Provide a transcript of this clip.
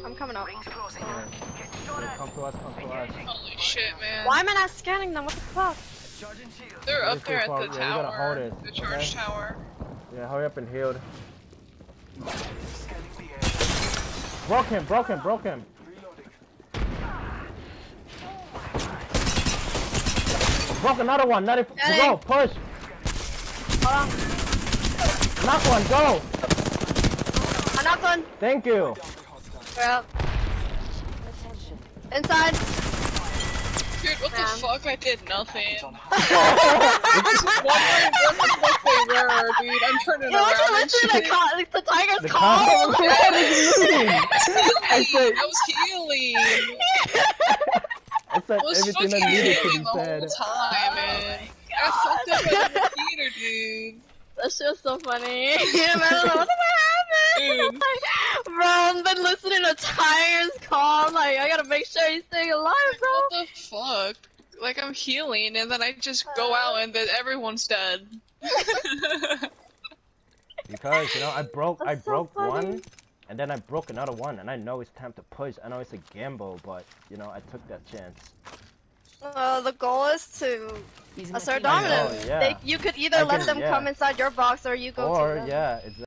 I'm coming up. Yeah. Come to us, come to us. Holy shit, man. Why am I not scanning them? What the fuck? They're up there at far. the Yeah, we gotta hold tower. it, The charge okay? tower. Yeah, hurry up and heal. Broke him, broke him, broke him. Broke another one, not if go, push. Hold on. Knock one, go. I knocked one. Thank you. Yep. Inside. Dude, what the fuck? I did nothing. You I'm just wondering where the fuck they were, dude. I'm turning want to around and listen shit. to the tiger's The call? I said, I was healing. I said I was everything that fucking needed to healing be the whole said. time, man. I fucked up at the theater, dude. That shit's so funny. I don't know what happened. Dude. Bro, I've been listening to Tiger's call. Like, I gotta make sure he's staying alive, bro. What the fuck? Like, I'm healing, and then I just go out, and then everyone's dead. Because, you know, I broke so funny. one, and then I broke another one, and I know it's time to push. I know it's a gamble, but, you know, I took that chance. The goal is to assert I know, dominance. yeah. You could either let them come inside your box or you go to Or, them. yeah, exactly.